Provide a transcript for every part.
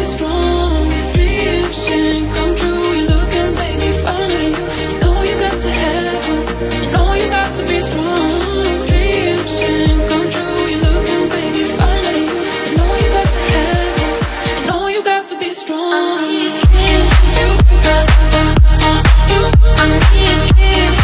strong. Dreams can come true. You're looking, baby, finer than you. You know you got to have hope. You know you got to be strong. Dreams can come true. You're looking, baby, finer than you. You know you got to have hope. You know you got to be strong. I need dreams. I need dreams.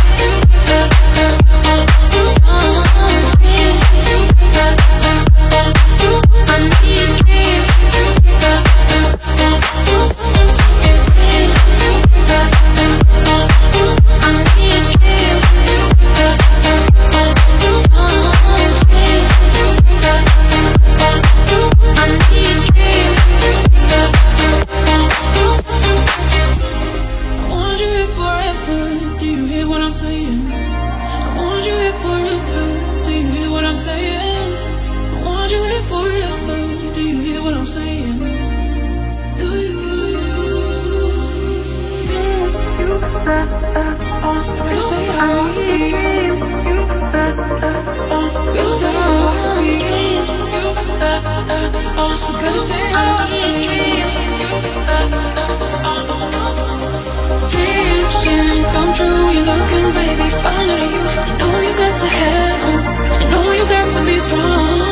Dreams can come true. You're looking, baby, finer than you. You know you got to have hope. You know you got to be strong.